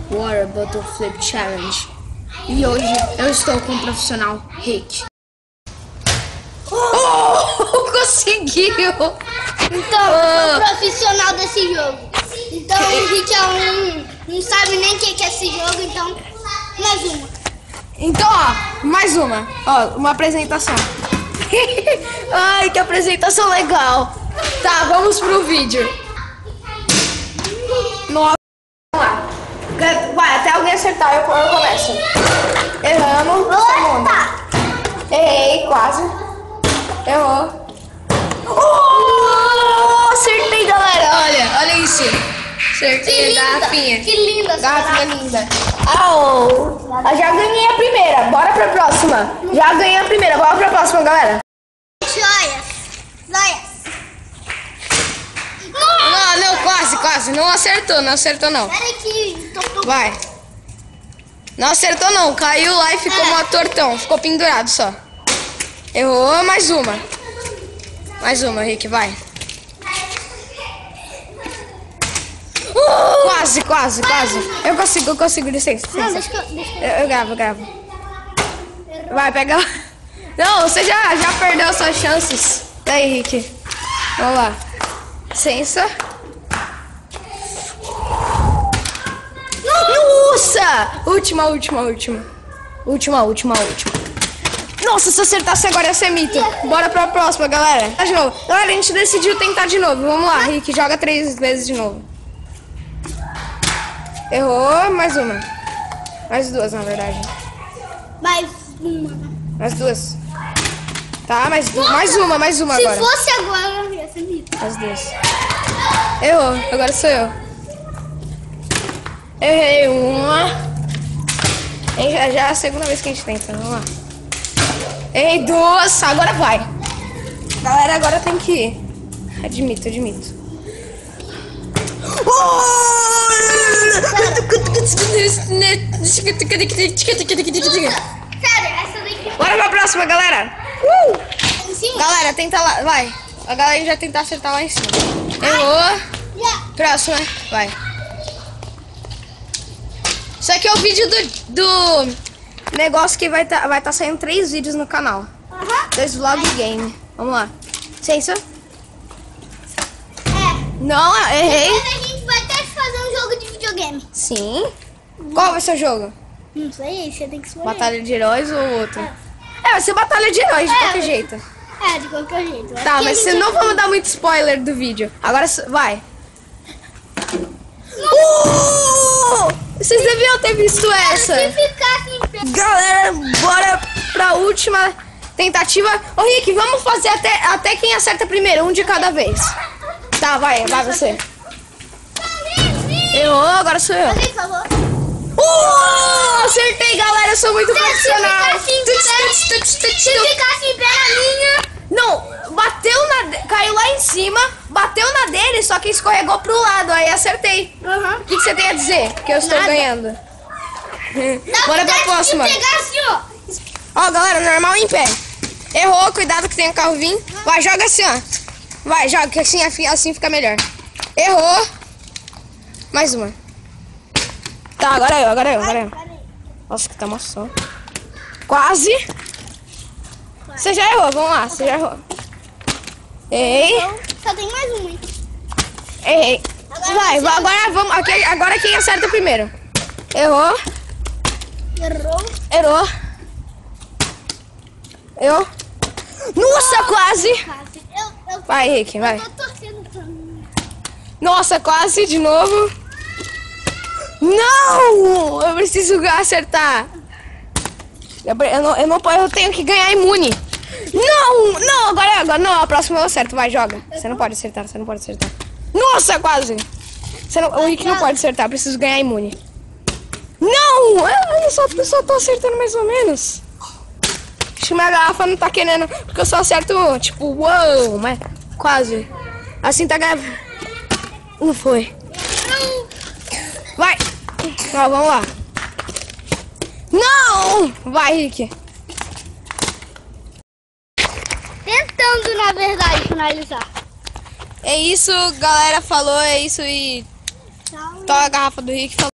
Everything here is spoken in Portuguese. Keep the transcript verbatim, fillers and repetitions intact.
Water Bottle Flip Challenge. E hoje eu estou com o profissional Rick. Oh, conseguiu! Então, eu sou profissional desse jogo. Então o Rick é um, não sabe nem o que é esse jogo, então mais uma. Então, ó, mais uma. Ó, uma apresentação. Ai, que apresentação legal. Tá, vamos pro vídeo. Nossa, vamos lá. Vai, até alguém acertar, eu, eu começo. Erramos. Segundo. Errei, quase. Errou. Oh, acertei, galera. Olha, olha isso. Acertei a garrafinha. Que linda. Garrafinha linda. Au. Eu já ganhei a primeira. Bora pra próxima. Já ganhei a primeira. Bora pra próxima, galera. Joias. Joias. Não, não, quase, quase. Não acertou, não acertou não. Peraí que... Tô, tô... Vai. Não acertou não. Caiu lá e ficou mó tortão. Ficou pendurado só. Errou, mais uma. Mais uma, Rick, vai. Uh! Quase, quase, quase. Eu consigo, eu consigo, licença. Não, licença. deixa eu... Deixa eu... Eu, eu gravo, eu gravo. Vai, pega lá. Não, você já, já perdeu suas chances. Daí, Rick. Vamos lá. Licença. Nossa! Última, última, última. Última, última, última. Nossa, se acertasse agora ia ser mito. Bora pra próxima, galera. De novo. Galera, a gente decidiu tentar de novo. Vamos lá, Rick. Joga três vezes de novo. Errou. Mais uma. Mais duas, na verdade. Mais uma. Mais duas. Tá, mais, du mais uma, mais uma Se agora. Se fosse agora, ia ser mito. Mais duas. Errou. Agora sou eu. Errei uma. Já, já é a segunda vez que a gente tenta. Vamos lá. Errei duas. Agora vai. Galera, agora tem que ir. Admito, admito. Sério, essa daqui... Bora pra próxima, galera. Uh! Em cima? Galera, tenta lá. Vai. A galera já tentar acertar lá em cima. Errou. Já. Próxima. Vai. Isso aqui é o vídeo do, do negócio que vai estar vai tá saindo três vídeos no canal. Aham. Dois vlog game. Vamos lá. Licença. É. Não, errei. Depois a gente vai até fazer um jogo de videogame. Sim. Qual vai ser o jogo? Não sei, você tem que escolher. Batalha de heróis ou outro? É, vai ser batalha de heróis de É, qualquer mas- jeito. É, de qualquer jeito. Tá, Aqui mas a você gente- não vamos dar muito spoiler do vídeo. Agora vai. Uh! Vocês deviam ter visto essa. Se ficar assim... Galera, bora pra última tentativa. Ô Rick, vamos fazer até, até quem acerta primeiro, um de cada vez. Tá, vai, vai você. Errou, agora sou eu. Por favor. Uh! Acertei, galera, eu sou muito profissional. ficar assim, Tuts, tuts, tuts, tuts, Se tuts. ficar assim, pé na linha... Não, bateu na... de- Caiu lá em cima, bateu na dele, só que escorregou pro lado, aí acertei. Aham. O que, que você tem a dizer? Que eu estou Nada. ganhando. Dá Bora pra vontade próxima. de pegar assim, ó. Ó, galera, normal em pé. Errou, cuidado que tem um carro vindo. Vai, joga assim, ó. Vai, joga, que assim, assim assim fica melhor. Errou. Mais uma. Tá, agora eu, agora eu, agora eu. Peraí. Nossa, que tá mó som. Quase. Você já errou, vamos lá, você já errou. Errei, Então, só tem mais uma, hein? errei. Agora Vai, você- vai, agora vamos. Aqui, agora quem acerta primeiro. Errou, Errou. errou. Eu. Nossa, quase. Quase. Eu, eu, Vai, Rick, vai. eu tô torcendo pra mim. Nossa, quase de novo. Não! Eu preciso acertar. Eu, eu, não, eu, não, eu tenho que ganhar imune. Não! Não, agora, agora não, a próxima eu acerto. Vai, joga. Você não pode acertar, você não pode acertar. Nossa, quase! Você não, o Rick não pode acertar, eu preciso ganhar imune. Não! Eu, eu, só, eu só tô acertando mais ou menos. Acho que minha garrafa não tá querendo, porque eu só acerto, tipo, uou, mas quase. Assim tá ganhando. Não foi. Vai! Ó, vamos lá. Não! Vai, Rick. Tentando, na verdade, finalizar. É isso, galera. Falou, é isso e... Tchau. Toma a garrafa do Rick. Falou.